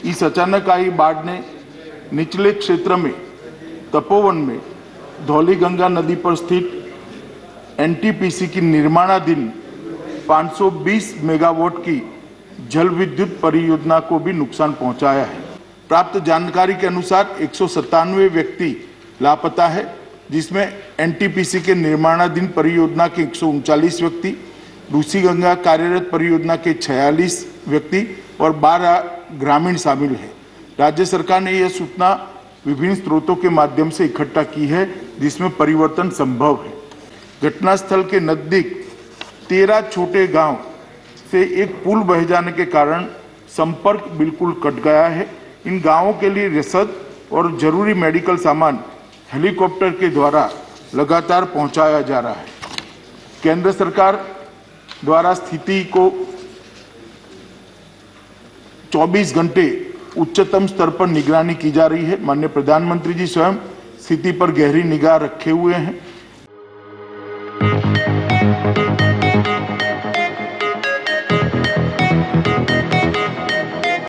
इस अचानक आई बाढ़ ने निचले क्षेत्र में तपोवन में धौलीगंगा नदी पर स्थित एनटीपीसी की निर्माणाधीन 520 मेगावाट की जल विद्युत परियोजना को भी नुकसान पहुंचाया है। प्राप्त जानकारी के अनुसार 197 व्यक्ति लापता है, जिसमें एनटीपीसी के निर्माणाधीन परियोजना के 139 व्यक्ति, रूसी गंगा कार्यरत परियोजना के 46 व्यक्ति और 12 ग्रामीण शामिल हैं। राज्य सरकार ने यह सूचना विभिन्न स्रोतों के माध्यम से इकट्ठा की है, जिसमें परिवर्तन संभव है। घटनास्थल के नजदीक 13 छोटे गांव से एक पुल बह जाने के कारण संपर्क बिल्कुल कट गया है। इन गांवों के लिए रसद और जरूरी मेडिकल सामान हेलीकॉप्टर के द्वारा लगातार पहुंचाया जा रहा है। केंद्र सरकार द्वारा स्थिति को 24 घंटे उच्चतम स्तर पर निगरानी की जा रही है। माननीय प्रधानमंत्री जी स्वयं स्थिति पर गहरी निगाह रखे हुए हैं।